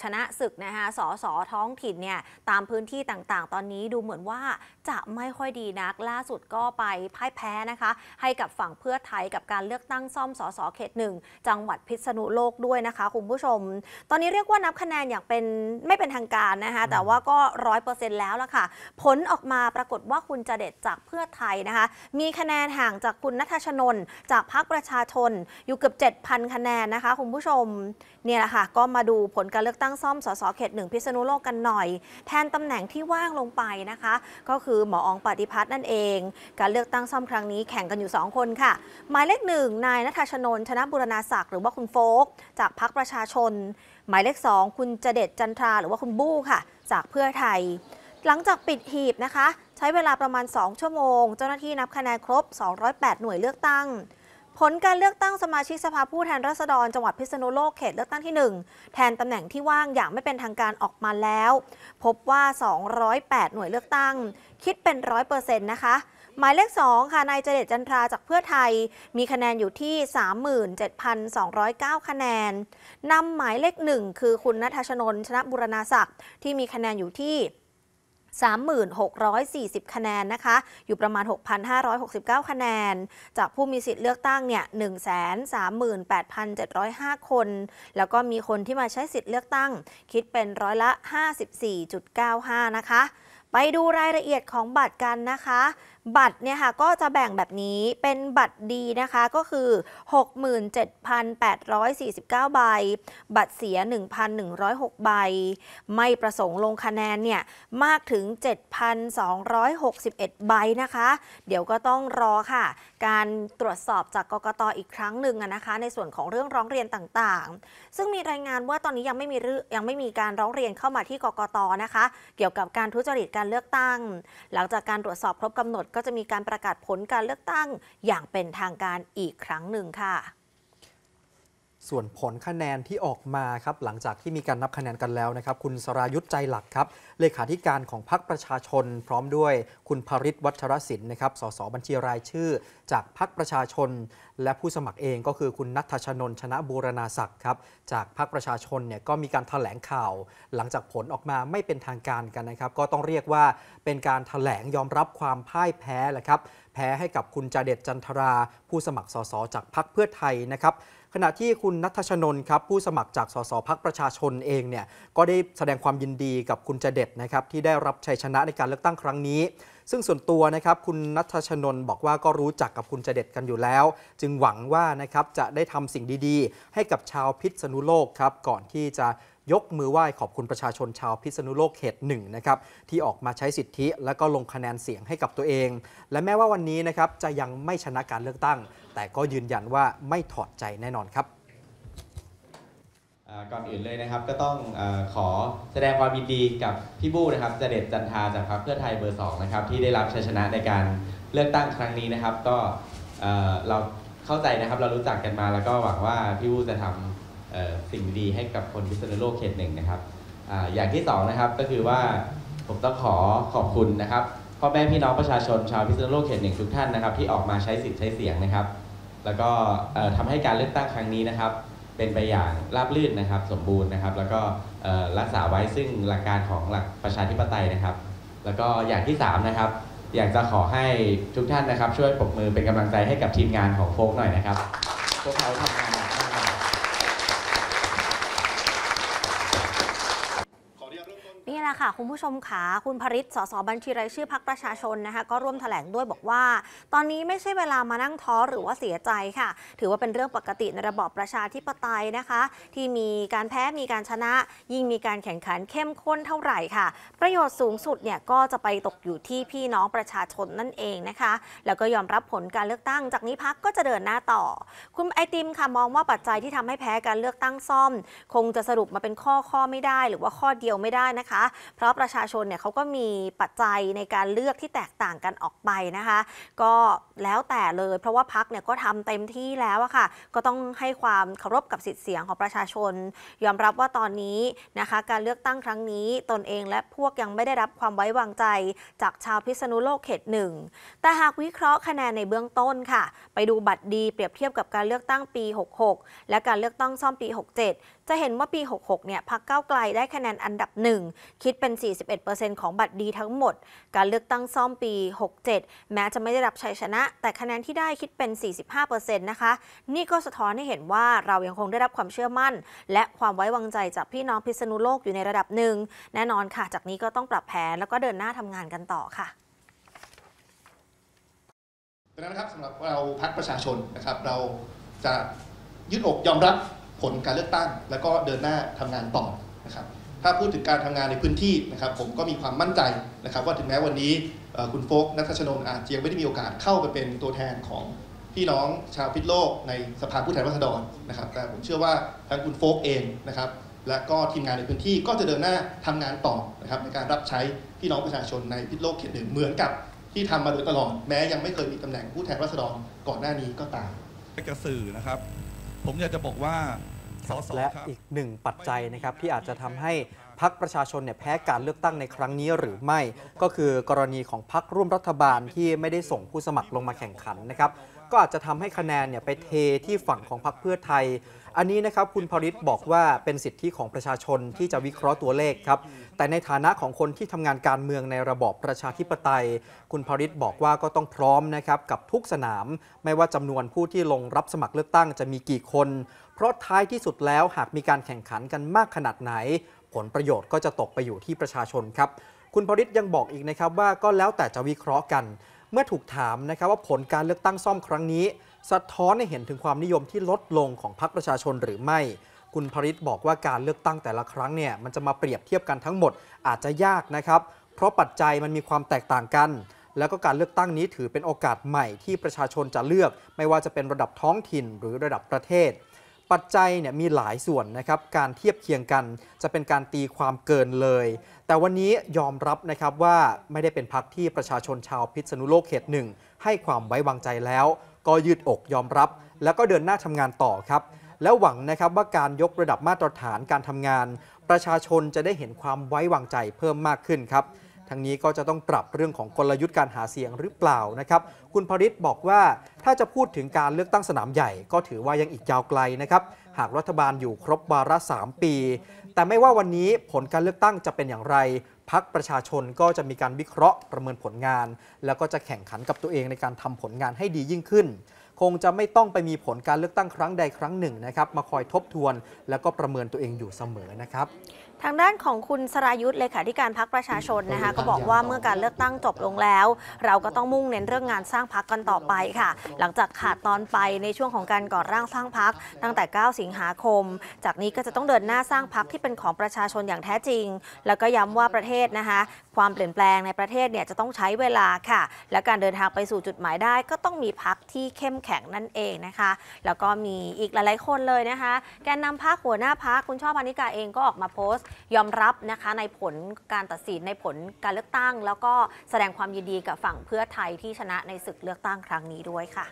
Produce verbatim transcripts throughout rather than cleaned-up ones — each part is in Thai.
ชนะศึกนะคะสสท้องถิ่นเนี่ยตามพื้นที่ต่างๆตอนนี้ดูเหมือนว่าจะไม่ค่อยดีนักล่าสุดก็ไปพ่ายแพ้นะคะให้กับฝั่งเพื่อไทยกับการเลือกตั้งซ่อมสสเขตหนึ่งจังหวัดพิษณุโลกด้วยนะคะคุณผู้ชมตอนนี้เรียกว่านับคะแนนอย่างเป็นไม่เป็นทางการนะคะแต่ว่าก็ร้อยเปอร์เซ็นต์แล้วล่ะค่ะผลออกมาปรากฏว่าคุณจเดชจากเพื่อไทยนะคะมีคะแนนห่างจากคุณณัฐชนนจากพรรคประชาชนอยู่เกือบ เจ็ดพัน คะแนนนะคะคุณผู้ชมเนี่ยแหละค่ะก็มาดูผลการเลือกตั้งซ่อมสสเขตหนึ่งพิษณุโลกกันหน่อยแทนตำแหน่งที่ว่างลงไปนะคะก็คือหมออองปฏิพัฒน์นั่นเองการเลือกตั้งซ่อมครั้งนี้แข่งกันอยู่สองคนค่ะหมายเลขหนึ่งนายณัฐชนนชนะบุรณาศักดิ์หรือว่าคุณโฟกจากพรรคประชาชนหมายเลขสองคุณจเดชจันทราหรือว่าคุณบู้ค่ะจากเพื่อไทยหลังจากปิดหีบนะคะใช้เวลาประมาณสองชั่วโมงเจ้าหน้าที่นับคะแนนครบสองร้อยแปดหน่วยเลือกตั้งผลการเลือกตั้งสมาชิกสภาผู้แทนราษฎรจังหวัดพิษณุโลกเขตเลือกตั้งที่หนึ่งแทนตำแหน่งที่ว่างอย่างไม่เป็นทางการออกมาแล้วพบว่าสองร้อยแปดหน่วยเลือกตั้งคิดเป็น ร้อยเปอร์เซ็นต์ นะคะหมายเลขสองค่ะนายจเดชจันทราจากเพื่อไทยมีคะแนนอยู่ที่ สามหมื่นเจ็ดพันสองร้อยเก้า คะแนนนำหมายเลขหนึ่งคือคุณณัฐชนนชนะบุรณาศักดิ์ที่มีคะแนนอยู่ที่สามหมื่นหกร้อยสี่สิบ คะแนนนะคะอยู่ประมาณ หกพันห้าร้อยหกสิบเก้า คะแนนจากผู้มีสิทธิ์เลือกตั้งเนี่ย หนึ่งแสนสามหมื่นแปดพันเจ็ดร้อยห้า คนแล้วก็มีคนที่มาใช้สิทธิ์เลือกตั้งคิดเป็นร้อยละ ห้าสิบสี่จุดเก้าห้า นะคะไปดูรายละเอียดของบัตรกันนะคะบัตรเนี่ยค่ะก็จะแบ่งแบบนี้เป็นบัตรดีนะคะก็คือ หกหมื่นเจ็ดพันแปดร้อยสี่สิบเก้า ใบบัตรเสีย หนึ่งพันหนึ่งร้อยหก ใบไม่ประสงค์ลงคะแนนเนี่ยมากถึง เจ็ดพันสองร้อยหกสิบเอ็ด ใบนะคะเดี๋ยวก็ต้องรอค่ะการตรวจสอบจากกกต.อีกครั้งหนึ่งนะคะในส่วนของเรื่องร้องเรียนต่างๆซึ่งมีรายงานว่าตอนนี้ยังไม่มียังไม่มีการร้องเรียนเข้ามาที่กกต.นะคะเกี่ยวกับการทุจริตการเลือกตั้งหลังจากการตรวจสอบครบกำหนดก็จะมีการประกาศผลการเลือกตั้งอย่างเป็นทางการอีกครั้งหนึ่งค่ะส่วนผลคะแนนที่ออกมาครับหลังจากที่มีการนับคะแนนกันแล้วนะครับคุณสรายุทธใจหลักครับเลขาธิการของพรรคประชาชนพร้อมด้วยคุณภริษวัชรศิลป์นะครับสสบัญชีรายชื่อจากพรรคประชาชนและผู้สมัครเองก็คือคุณณัฐชนนชนะบูรณาศักดิ์ครับจากพรรคประชาชนเนี่ยก็มีการแถลงข่าวหลังจากผลออกมาไม่เป็นทางการกันนะครับก็ต้องเรียกว่าเป็นการแถลงยอมรับความพ่ายแพ้แหละครับแพ้ให้กับคุณจเดชจันทราผู้สมัครสสจากพรรคเพื่อไทยนะครับขณะที่คุณณัฐชนนครับผู้สมัครจากสสพรรคประชาชนเองเนี่ยก็ได้แสดงความยินดีกับคุณจเดชนะครับที่ได้รับชัยชนะในการเลือกตั้งครั้งนี้ซึ่งส่วนตัวนะครับคุณณัฐชนนบอกว่าก็รู้จักกับคุณจเดชกันอยู่แล้วจึงหวังว่านะครับจะได้ทำสิ่งดีๆให้กับชาวพิษณุโลกครับก่อนที่จะยกมือไหว้ขอบคุณประชาชนชาวพิษณุโลกเขตหนึ่งนะครับที่ออกมาใช้สิทธิและก็ลงคะแนนเสียงให้กับตัวเองและแม้ว่าวันนี้นะครับจะยังไม่ชนะการเลือกตั้งแต่ก็ยืนยันว่าไม่ถอดใจแน่นอนครับก่อนอื่นเลยนะครับก็ต้องขอแสดงความยินดีกับพี่บู้นะครับจเดชจันทราจากพรรคเพื่อไทยเบอร์สองนะครับที่ได้รับชัยชนะในการเลือกตั้งครั้งนี้นะครับก็เราเข้าใจนะครับเรารู้จักกันมาแล้วก็หวังว่าพี่บู้จะทำสิ่งดีให้กับคนพิษณุโลกเขตหนึ่งนะครับอย่างที่สองนะครับก็คือว่าผมต้องขอขอบคุณนะครับพ่อแม่พี่น้องประชาชนชาวพิษณุโลกเขตหนึ่งทุกท่านนะครับที่ออกมาใช้สิทธิ์ใช้เสียงนะครับแล้วก็ทำให้การเลือกตั้งครั้งนี้นะครับเป็นไปอย่างราบรื่นนะครับสมบูรณ์นะครับแล้วก็รักษาไว้ซึ่งหลักการของหลักประชาธิปไตยนะครับแล้วก็อย่างที่สามนะครับอยากจะขอให้ทุกท่านนะครับช่วยปรบมือเป็นกำลังใจให้กับทีมงานของโฟกหน่อยนะครับพวกเขาทำงานหนักมากนี่แหละค่ะคุณผู้ชมขาคุณภริษสสบัญชีรายชื่อพรรคประชาชนนะคะก็ร่วมแถลงด้วยบอกว่าตอนนี้ไม่ใช่เวลามานั่งท้อหรือว่าเสียใจค่ะถือว่าเป็นเรื่องปกติในระบอบประชาธิปไตยนะคะที่มีการแพ้มีการชนะยิ่งมีการแข่งขันเข้มข้นเท่าไหร่ค่ะประโยชน์สูงสุดเนี่ยก็จะไปตกอยู่ที่พี่น้องประชาชนนั่นเองนะคะแล้วก็ยอมรับผลการเลือกตั้งจากนี้พรรคก็จะเดินหน้าต่อคุณไอติมค่ะมองว่าปัจจัยที่ทำให้แพ้การเลือกตั้งซ่อมคงจะสรุปมาเป็นข้อข้อไม่ได้หรือว่าข้อเดียวไม่ได้นะคะเพราะประชาชนเนี่ยเขาก็มีปัจจัยในการเลือกที่แตกต่างกันออกไปนะคะก็แล้วแต่เลยเพราะว่าพรรคเนี่ยก็ทำเต็มที่แล้วอะค่ะก็ต้องให้ความเคารพกับสิทธิเสียงของประชาชนยอมรับว่าตอนนี้นะคะการเลือกตั้งครั้งนี้ตนเองและพวกยังไม่ได้รับความไว้วางใจจากชาวพิษณุโลกเขตหนึ่งแต่หากวิเคราะห์คะแนนในเบื้องต้นค่ะไปดูบัตรดีเปรียบเทียบกับการเลือกตั้งปีหกหกและการเลือกตั้งซ่อมปีหกเจ็ดจะเห็นว่าปี หกสิบหก เนี่ยพรรคก้าวไกลได้คะแนนอันดับหนึ่งคิดเป็น สี่สิบเอ็ดเปอร์เซ็นต์ ของบัตรดีทั้งหมดการเลือกตั้งซ่อมปี หกสิบเจ็ด แม้จะไม่ได้รับชัยชนะแต่คะแนนที่ได้คิดเป็น สี่สิบห้าเปอร์เซ็นต์ นะคะนี่ก็สะท้อนให้เห็นว่าเรายังคงได้รับความเชื่อมั่นและความไว้วางใจจากพี่น้องพิษณุโลกอยู่ในระดับหนึ่งแน่นอนค่ะจากนี้ก็ต้องปรับแผนแล้วก็เดินหน้าทำงานกันต่อค่ะดังนั้นนะครับสำหรับเราพรรคประชาชนนะครับเราจะยืดอกยอมรับผลการเลือกตั้งแล้วก็เดินหน้าทำงานต่อนะครับถ้าพูดถึงการทำงานในพื้นที่นะครับผมก็มีความมั่นใจนะครับว่าถึงแม้วันนี้คุณโฟกนัทชนนท์อาจจะยังไม่ได้มีโอกาสเข้าไปเป็นตัวแทนของพี่น้องชาวพิษณุโลกในสภาผู้แทนราษฎรนะครับแต่ผมเชื่อว่าทั้งคุณโฟกเองนะครับและก็ทีมงานในพื้นที่ก็จะเดินหน้าทำงานต่อนะครับในการรับใช้พี่น้องประชาชนในพิษณุโลกเขตหนึ่งเหมือนกับที่ทำมาโดยตลอดแม้ยังไม่เคยมีตำแหน่งผู้แทนราษฎรก่อนหน้านี้ก็ตามกระสื่อนะครับผมอยากจะบอกว่าและอีกหนึ่งปัจจัยนะครับที่อาจจะทำให้พรรคประชาชนเนี่ยแพ้การเลือกตั้งในครั้งนี้หรือไม่ก็คือกรณีของพรรคร่วมรัฐบาลที่ไม่ได้ส่งผู้สมัครลงมาแข่งขันนะครับก็อาจจะทำให้คะแนนเนี่ยไปเทที่ฝั่งของพรรคเพื่อไทยอันนี้นะครับคุณพริตบอกว่าเป็นสิทธิของประชาชนที่จะวิเคราะห์ตัวเลขครับแต่ในฐานะของคนที่ทำงานการเมืองในระบอบประชาธิปไตยคุณพริตบอกว่าก็ต้องพร้อมนะครับกับทุกสนามไม่ว่าจำนวนผู้ที่ลงรับสมัครเลือกตั้งจะมีกี่คนเพราะท้ายที่สุดแล้วหากมีการแข่งขันกันมากขนาดไหนผลประโยชน์ก็จะตกไปอยู่ที่ประชาชนครับคุณพริตยังบอกอีกนะครับว่าก็แล้วแต่จะวิเคราะห์กันเมื่อถูกถามนะครับว่าผลการเลือกตั้งซ่อมครั้งนี้สะท้อนให้เห็นถึงความนิยมที่ลดลงของพรรคประชาชนหรือไม่คุณพริตบอกว่าการเลือกตั้งแต่ละครั้งเนี่ยมันจะมาเปรียบเทียบกันทั้งหมดอาจจะยากนะครับเพราะปัจจัยมันมีความแตกต่างกันแล้วก็การเลือกตั้งนี้ถือเป็นโอกาสใหม่ที่ประชาชนจะเลือกไม่ว่าจะเป็นระดับท้องถิ่นหรือระดับประเทศปัจจัยเนี่ยมีหลายส่วนนะครับการเทียบเคียงกันจะเป็นการตีความเกินเลยแต่วันนี้ยอมรับนะครับว่าไม่ได้เป็นพรรคที่ประชาชนชาวพิษณุโลกเขตหนึ่งให้ความไว้วางใจแล้วก็ยืดอกยอมรับแล้วก็เดินหน้าทำงานต่อครับแล้วหวังนะครับว่าการยกระดับมาตรฐานการทำงานประชาชนจะได้เห็นความไว้วางใจเพิ่มมากขึ้นครับทั้งนี้ก็จะต้องปรับเรื่องของกลยุทธ์การหาเสียงหรือเปล่านะครับคุณพริตบอกว่าถ้าจะพูดถึงการเลือกตั้งสนามใหญ่ก็ถือว่ายังอีกยาวไกลนะครับหากรัฐบาลอยู่ครบวาระสามปีแต่ไม่ว่าวันนี้ผลการเลือกตั้งจะเป็นอย่างไรพรรคประชาชนก็จะมีการวิเคราะห์ประเมินผลงานแล้วก็จะแข่งขันกับตัวเองในการทำผลงานให้ดียิ่งขึ้นคงจะไม่ต้องไปมีผลการเลือกตั้งครั้งใดครั้งหนึ่งนะครับมาคอยทบทวนแล้วก็ประเมินตัวเองอยู่เสมอนะครับทางด้านของคุณสรายุทธเลขาธิการพรรคประชาชนนะคะก็บอกว่าเมื่อการเลือกตั้งจบลงแล้วเราก็ต้องมุ่งเน้นเรื่องงานสร้างพรรคกันต่อไปค่ะหลังจากขาดตอนไปในช่วงของการก่อร่างสร้างพรรคตั้งแต่เก้าสิงหาคมจากนี้ก็จะต้องเดินหน้าสร้างพรรคที่เป็นของประชาชนอย่างแท้จริงแล้วก็ย้ำว่าประเทศนะคะความเปลี่ยนแปลงในประเทศเนี่ยจะต้องใช้เวลาค่ะและการเดินทางไปสู่จุดหมายได้ก็ต้องมีพรรคที่เข้มแข็งนั่นเองนะคะแล้วก็มีอีกหลายๆคนเลยนะคะแกนนำพรรคหัวหน้าพรรคคุณช่อพานิกาเองก็ออกมาโพสต์ยอมรับนะคะในผลการตัดสินในผลการเลือกตั้งแล้วก็แสดงความยินดีกับฝั่งเพื่อไทยที่ชนะในศึกเลือกตั้งครั้งนี้ด้วยค่ะ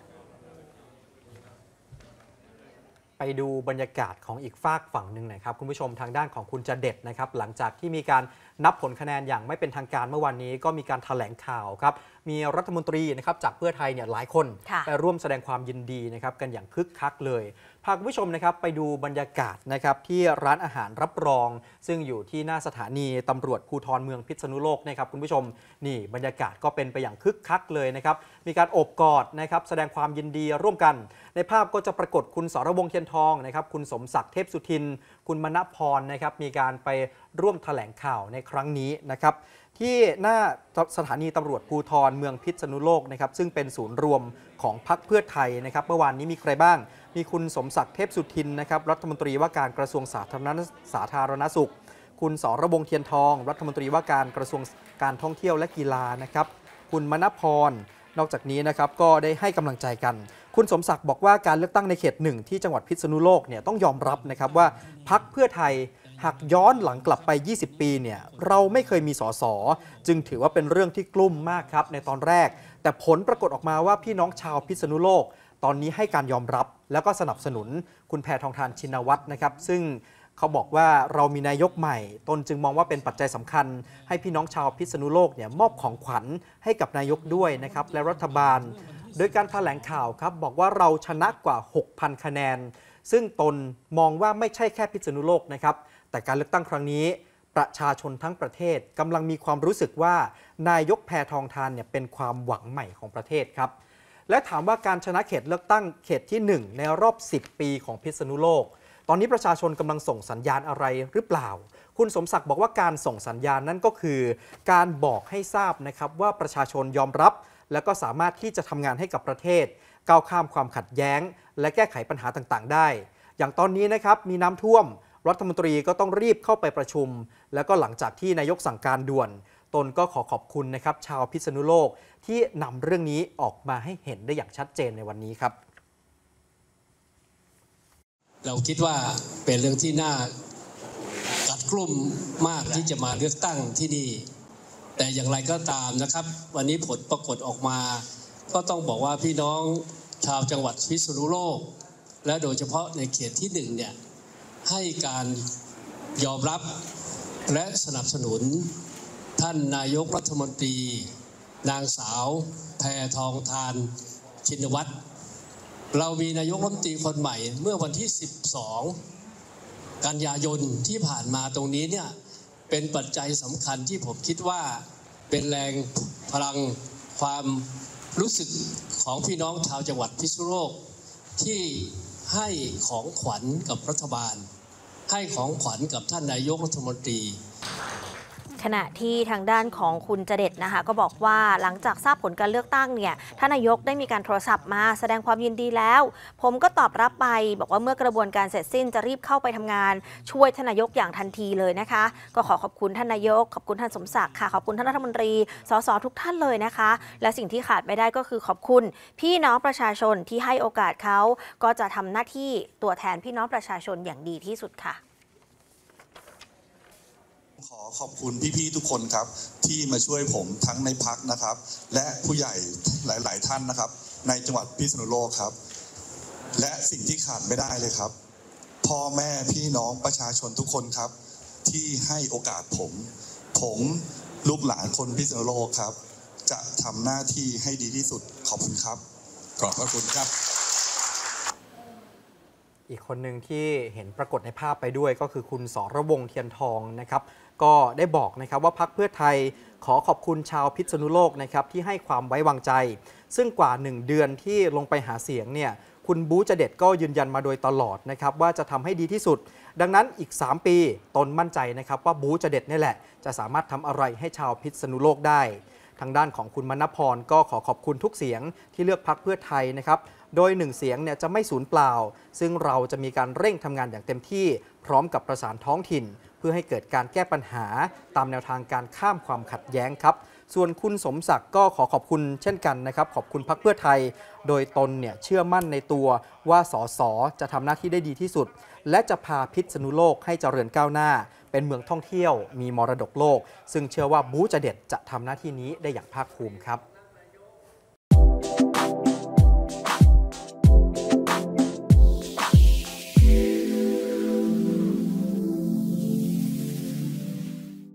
ไปดูบรรยากาศของอีกฝากฝั่งหนึ่งหน่อยครับคุณผู้ชมทางด้านของคุณจเด็ดนะครับหลังจากที่มีการนับผลคะแนนอย่างไม่เป็นทางการเมื่อวันนี้ก็มีการแถลงข่าวครับมีรัฐมนตรีนะครับจากเพื่อไทยเนี่ยหลายคนไปร่วมแสดงความยินดีนะครับกันอย่างคึกคักเลยพาคุณผู้ชมนะครับไปดูบรรยากาศนะครับที่ร้านอาหารรับรองซึ่งอยู่ที่หน้าสถานีตำรวจภูธรเมืองพิษณุโลกนะครับคุณผู้ชมนี่บรรยากาศก็เป็นไปอย่างคึกคักเลยนะครับมีการโอบกอดนะครับแสดงความยินดีร่วมกันในภาพก็จะปรากฏคุณสรวงศ์เทียนทองนะครับคุณสมศักดิ์เทพสุทินคุณมณพรนะครับมีการไปร่วมแถลงข่าวในครั้งนี้นะครับที่หน้าสถานีตำรวจภูธรเมืองพิษณุโลกนะครับซึ่งเป็นศูนย์รวมของพรรคเพื่อไทยนะครับเมื่อวานนี้มีใครบ้างมีคุณสมศักดิ์เทพสุทินนะครับรัฐมนตรีว่าการกระทรวงสาธารณสาธารณสุขคุณสรวงศ์เทียนทองรัฐมนตรีว่าการกระทรวงการท่องเที่ยวและกีฬานะครับคุณมณพรนอกจากนี้นะครับก็ได้ให้กำลังใจกันคุณสมศักดิ์บอกว่าการเลือกตั้งในเขตหนึ่งที่จังหวัดพิษณุโลกเนี่ยต้องยอมรับนะครับว่าพรรคเพื่อไทยหากย้อนหลังกลับไปยี่สิบปีเนี่ยเราไม่เคยมีสสจึงถือว่าเป็นเรื่องที่กลุ้มมากครับในตอนแรกแต่ผลปรากฏออกมาว่าพี่น้องชาวพิษณุโลกตอนนี้ให้การยอมรับแล้วก็สนับสนุนคุณแพทองธารชินวัตรนะครับซึ่งเขาบอกว่าเรามีนายกใหม่ตนจึงมองว่าเป็นปัจจัยสำคัญให้พี่น้องชาวพิษณุโลกเนี่ยมอบของขวัญให้กับนายกด้วยนะครับและรัฐบาลโดยการแถลงข่าวครับบอกว่าเราชนะกว่า หกพัน คะแนนซึ่งตนมองว่าไม่ใช่แค่พิษณุโลกนะครับแต่การเลือกตั้งครั้งนี้ประชาชนทั้งประเทศกำลังมีความรู้สึกว่านายกแพทองธารเนี่ยเป็นความหวังใหม่ของประเทศครับและถามว่าการชนะเขตเลือกตั้งเขตที่หนึ่งในรอบสิบปีของพิษณุโลกตอนนี้ประชาชนกำลังส่งสัญญาณอะไรหรือเปล่าคุณสมศักดิ์บอกว่าการส่งสัญญาณนั่นก็คือการบอกให้ทราบนะครับว่าประชาชนยอมรับและก็สามารถที่จะทำงานให้กับประเทศก้าวข้ามความขัดแย้งและแก้ไขปัญหาต่างๆได้อย่างตอนนี้นะครับมีน้ำท่วมรัฐมนตรีก็ต้องรีบเข้าไปประชุมแล้วก็หลังจากที่นายกสั่งการด่วนตนก็ขอขอบคุณนะครับชาวพิษณุโลกที่นำเรื่องนี้ออกมาให้เห็นได้อย่างชัดเจนในวันนี้ครับเราคิดว่าเป็นเรื่องที่น่ากัดกลุ่มมากที่จะมาเลือกตั้งที่นี่แต่อย่างไรก็ตามนะครับวันนี้ผลปรากฏออกมาก็ต้องบอกว่าพี่น้องชาวจังหวัดพิษณุโลกและโดยเฉพาะในเขตที่หนึ่งเนี่ยให้การยอมรับและสนับสนุนท่านนายกรัฐมนตรีนางสาวแพทองธารชินวัตรเรามีนายกรัฐมนตรีคนใหม่เมื่อวันที่สิบสองกันยายนที่ผ่านมาตรงนี้เนี่ยเป็นปัจจัยสำคัญที่ผมคิดว่าเป็นแรงพลังความรู้สึกของพี่น้องชาวจังหวัดพิษณุโลกที่ให้ของขวัญกับรัฐบาลให้ของขวัญกับท่านนายกรัฐมนตรีขณะที่ทางด้านของคุณจเด็ดนะคะก็บอกว่าหลังจากทราบผลการเลือกตั้งเนี่ยท่านนายกได้มีการโทรศัพท์มาแสดงความยินดีแล้วผมก็ตอบรับไปบอกว่าเมื่อกระบวนการเสร็จสิ้นจะรีบเข้าไปทำงานช่วยท่านนายกอย่างทันทีเลยนะคะก็ขอขอบคุณท่านนายกขอบคุณท่านสมศักดิ์ค่ะขอบคุณท่านรัฐมนตรีสสทุกท่านเลยนะคะและสิ่งที่ขาดไม่ได้ก็คือขอบคุณพี่น้องประชาชนที่ให้โอกาสเขาก็จะทำหน้าที่ตัวแทนพี่น้องประชาชนอย่างดีที่สุดค่ะขอขอบคุณพี่ๆทุกคนครับที่มาช่วยผมทั้งในพรรคนะครับและผู้ใหญ่หลายๆท่านนะครับในจังหวัดพิษณุโลกครับและสิ่งที่ขาดไม่ได้เลยครับพ่อแม่พี่น้องประชาชนทุกคนครับที่ให้โอกาสผมผมลูกหลานคนพิษณุโลกครับจะทำหน้าที่ให้ดีที่สุดขอบคุณครับขอบพระคุณครับอีกคนหนึ่งที่เห็นปรากฏในภาพไปด้วยก็คือคุณสรวงศ์เทียนทองนะครับก็ได้บอกนะครับว่าพรรคเพื่อไทยขอขอบคุณชาวพิษณุโลกนะครับที่ให้ความไว้วางใจซึ่งกว่าหนึ่งเดือนที่ลงไปหาเสียงเนี่ยคุณบู๊จเด็ดก็ยืนยันมาโดยตลอดนะครับว่าจะทำให้ดีที่สุดดังนั้นอีกสามปีตนมั่นใจนะครับว่าบู๊จเด็ดนี่แหละจะสามารถทำอะไรให้ชาวพิษณุโลกได้ทางด้านของคุณมณพรก็ขอขอบคุณทุกเสียงที่เลือกพรรคเพื่อไทยนะครับโดยหนึ่งเสียงเนี่ยจะไม่สูญเปล่าซึ่งเราจะมีการเร่งทำงานอย่างเต็มที่พร้อมกับประสานท้องถิ่นเพื่อให้เกิดการแก้ปัญหาตามแนวทางการข้ามความขัดแย้งครับส่วนคุณสมศักดิ์ก็ขอขอบคุณเช่นกันนะครับขอบคุณพรรคเพื่อไทยโดยตนเนี่ยเชื่อมั่นในตัวว่าสสจะทำหน้าที่ได้ดีที่สุดและจะพาพิษณุโลกให้เจริญก้าวหน้าเป็นเมืองท่องเที่ยวมีมรดกโลกซึ่งเชื่อว่าบู๊จเด็ดจะทำหน้าที่นี้ได้อย่างภาคภูมิครับ